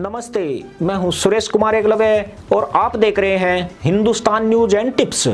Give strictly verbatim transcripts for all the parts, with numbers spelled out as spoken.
नमस्ते, मैं हूं सुरेश कुमार एकलव्य और आप देख रहे हैं हिंदुस्तान न्यूज एंड टिप्स।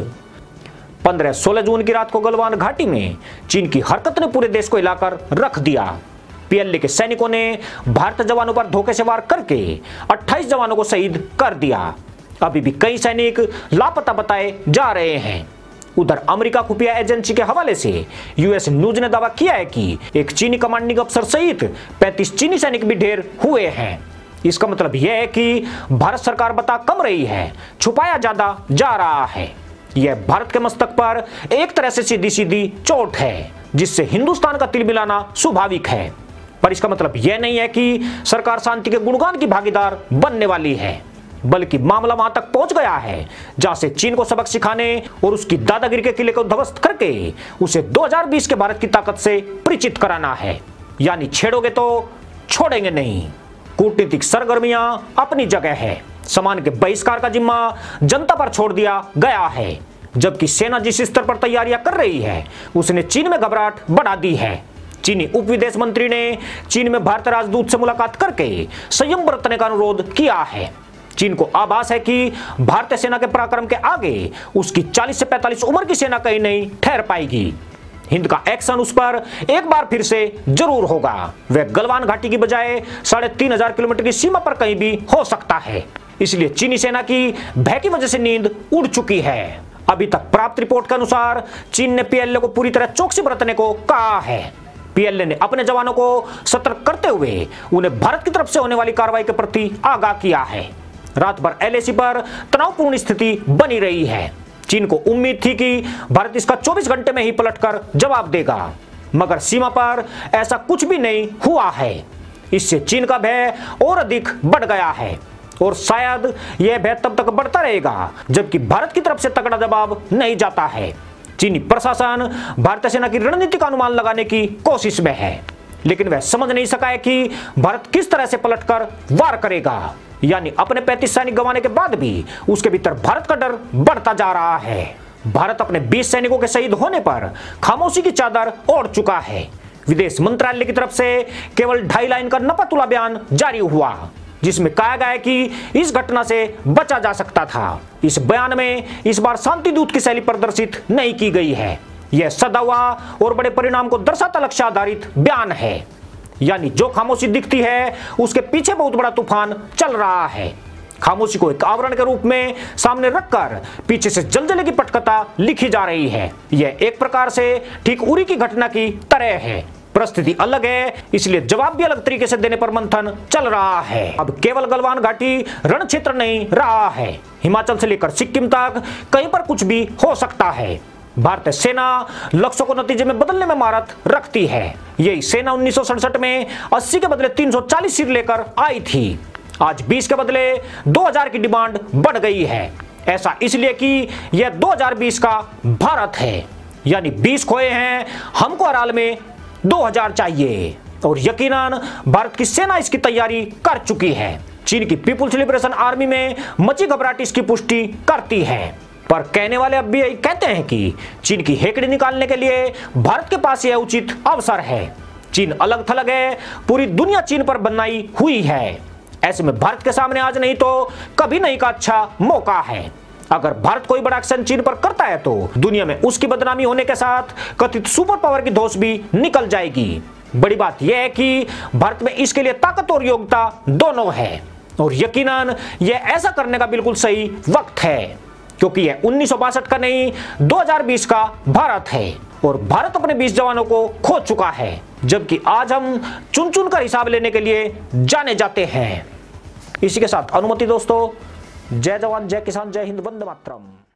पंद्रह सोलह जून की रात को गलवान घाटी में चीन की हरकत ने पूरे देश को हिलाकर रख दिया। पीएलए के सैनिकों ने भारतीय जवानों पर धोखे से वार करके अट्ठाईस जवानों को शहीद कर दिया। अभी भी कई सैनिक लापता बताए जा रहे हैं। उधर अमेरिका खुफिया एजेंसी के हवाले से यूएस न्यूज ने दावा किया है कि एक चीनी कमांडिंग अफसर सहित पैंतीस चीनी सैनिक भी ढेर हुए हैं। इसका मतलब यह है कि भारत सरकार बता कम रही है, छुपाया ज्यादा जा रहा है। यह भारत के मस्तक पर एक तरह से सीधी सीधी चोट है, जिससे हिंदुस्तान का तिल मिलाना स्वाभाविक है। पर इसका मतलब यह नहीं है कि सरकार शांति के गुणगान की भागीदार बनने वाली है, बल्कि मामला वहां तक पहुंच गया है जहां से चीन को सबक सिखाने और उसकी दादागिरी के किले को ध्वस्त करके उसे दो हज़ार बीस के भारत की ताकत से परिचित कराना है। यानी छेड़ोगे तो छोड़ेंगे नहीं। कूटनीतिक सरगर्मियां अपनी जगह है, सामान के बहिष्कार का जिम्मा जनता पर छोड़ दिया गया है। जबकि सेना जिस स्तर पर तैयारियां कर रही है, उसने चीन में घबराहट बढ़ा दी है। चीनी उप विदेश मंत्री ने चीन में भारतीय राजदूत से मुलाकात करके संयम बरतने का अनुरोध किया है। चीन को आभास है कि भारतीय सेना के पराक्रम के आगे उसकी चालीस से पैंतालीस उम्र की सेना कहीं नहीं ठहर पाएगी। हिंद का एक्शन उस पर एक बार फिर से जरूर होगा। वह गलवान घाटी की बजाय साढ़े तीन हजार किलोमीटर की सीमा पर कहीं भी हो सकता है। इसलिए चीनी सेना की भय की वजह से नींद उड़ चुकी है। अभी तक प्राप्त रिपोर्ट के अनुसार चीन ने पीएलए को पूरी तरह चौकसी बरतने को कहा है। पीएलए ने अपने जवानों को सतर्क करते हुए उन्हें भारत की तरफ से होने वाली कार्रवाई के प्रति आगाह किया है। रात भर एलएसी पर तनावपूर्ण स्थिति बनी रही है। चीन को उम्मीद थी कि भारत इसका चौबीस घंटे में ही पलटकर जवाब देगा, मगर सीमा पर ऐसा कुछ भी नहीं हुआ है। इससे चीन का भय और अधिक बढ़ गया है और शायद यह भय तब तक बढ़ता रहेगा जबकि भारत की तरफ से तगड़ा जवाब नहीं जाता है। चीनी प्रशासन भारतीय सेना की रणनीति का अनुमान लगाने की कोशिश में है, लेकिन वह समझ नहीं सका है कि भारत किस तरह से पलटकर वार करेगा। यानी अपने पैंतीस सैनिक गंवाने के बाद भी उसके भीतर भारत का डर बढ़ता जा रहा है। भारत अपने बीस सैनिकों के शहीद होने पर खामोशी की चादर ओढ़ चुका है। विदेश मंत्रालय की तरफ से केवल ढाई लाइन का नपतुला बयान जारी हुआ, जिसमें कहा गया है कि इस घटना से बचा जा सकता था। इस बयान में इस बार शांति दूत की शैली प्रदर्शित नहीं की गई है। यह सदा हुआ और बड़े परिणाम को दर्शाता लक्ष्य आधारित बयान है। यानी जो खामोशी दिखती है उसके पीछे बहुत बड़ा तूफान चल रहा है। खामोशी को एक आवरण के रूप में सामने रखकर पीछे से जलजले की पटकथा लिखी जा रही है। यह एक प्रकार से ठीक उरी की घटना की तरह है। परिस्थिति अलग है, इसलिए जवाब भी अलग तरीके से देने पर मंथन चल रहा है। अब केवल गलवान घाटी रण क्षेत्र नहीं रहा है, हिमाचल से लेकर सिक्किम तक कहीं पर कुछ भी हो सकता है। भारतीय सेना लक्ष्यों को नतीजे में बदलने में महारत रखती है। यही सेना उन्नीस सौ सड़सठ में अस्सी के बदले तीन सौ चालीस सीट लेकर आई थी। आज बीस के बदले दो हज़ार की डिमांड बढ़ गई है। ऐसा इसलिए कि यह दो हज़ार बीस का भारत है। यानी बीस खोए हैं, हमको अराल में दो हज़ार चाहिए। और यकीनन भारत की सेना इसकी तैयारी कर चुकी है। चीन की पीपुल्स लिबरेशन आर्मी में मची घबराहट इसकी पुष्टि करती है। पर कहने वाले अब भी यही कहते हैं कि चीन की हेकड़ी निकालने के लिए भारत के पास यह उचित अवसर है। चीन अलग थलग है, पूरी दुनिया चीन पर बनाई हुई है। ऐसे में भारत के सामने आज नहीं तो कभी नहीं का अच्छा मौका है। अगर भारत कोई बड़ा एक्शन चीन पर करता है तो दुनिया में उसकी बदनामी होने के साथ कथित सुपर पावर की धौंस भी निकल जाएगी। बड़ी बात यह है कि भारत में इसके लिए ताकत और योग्यता दोनों है और यकीनन यह ऐसा करने का बिल्कुल सही वक्त है, क्योंकि यह उन्नीस सौ बासठ का नहीं दो हज़ार बीस का भारत है और भारत अपने बीस जवानों को खो चुका है, जबकि आज हम चुन चुन कर हिसाब लेने के लिए जाने जाते हैं। इसी के साथ अनुमति दोस्तों, जय जवान जय किसान जय हिंद वंदे मातरम।